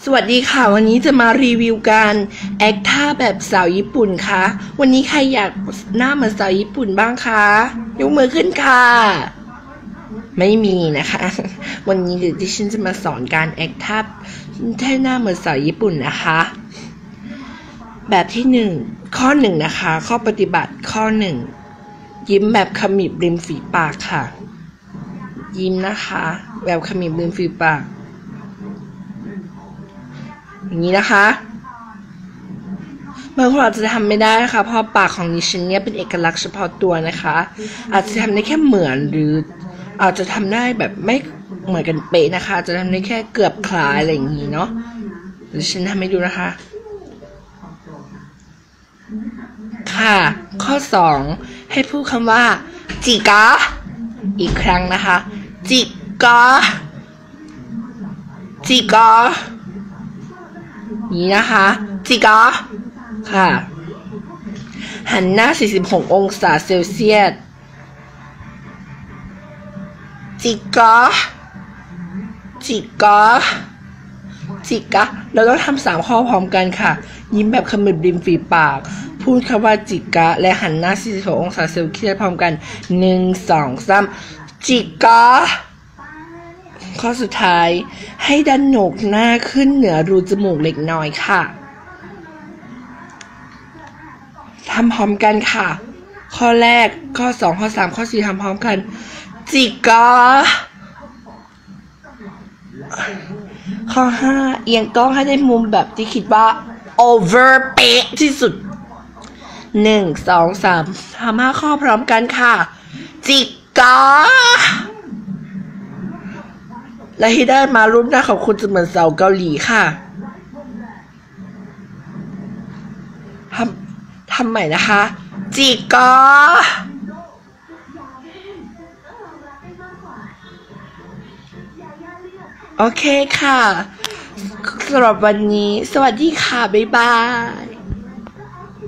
สวัสดีค่ะวันนี้จะมารีวิวการแอคท่าแบบสาวญี่ปุ่นค่ะวันนี้ใครอยากหน้าเหมือนสาวญี่ปุ่นบ้างคะยกมือขึ้นค่ะไม่มีนะคะวันนี้เดี๋ยวดิฉันจะมาสอนการแอคท่าให้หน้าเหมือนสาวญี่ปุ่นนะคะแบบที่ข้อหนึ่งนะคะข้อปฏิบัติข้อหนึ่งยิ้มแบบขมิบริมฝีปากค่ะยิ้มนะคะแบบขมิบริมฝีปากอย่างนี้นะคะบางคนอาจจะทำไม่ได้นะคะเพราะปากของดิฉันเนี่ยเป็นเอกลักษณ์เฉพาะตัวนะคะอาจจะทำได้แค่เหมือนหรืออาจจะทำได้แบบไม่เหมือนกันเป๊ะนะคะจะทำได้แค่เกือบคล้ายอะไรอย่างนี้เนาะดิฉันทำให้ดูนะคะค่ะข้อ2ให้พูดคำว่าจิกะอีกครั้งนะคะจิกะจิกะนี้นะคะจิกะค่ะหันหน้า46องศาเซลเซียสจิกะจิกะจิกะเราต้องทำ3ข้อพร้อมกันค่ะยิ้มแบบขมิบริมฝีปากพูดคำว่าจิกะและหันหน้า46องศาเซลเซียสพร้อมกัน1 2 3จิกะข้อสุดท้ายให้ดันโหนกหน้าขึ้นเหนือรูจมูกเล็กน้อยค่ะทำพร้อมกันค่ะข้อแรกข้อ2ข้อ3ข้อ4ทำพร้อมกันจิกะข้อ5เอียงกล้องให้ได้มุมแบบที่คิดว่า over เป๊ะที่สุด1 2 3ทำ5ข้อพร้อมกันค่ะจิกะและที่ได้มารูปหน้าของคุณจะเหมือนสาวเกาหลีค่ะทำใหม่นะคะจิกะโอเคค่ะสำหรับวันนี้สวัสดีค่ะบ๊ายบาย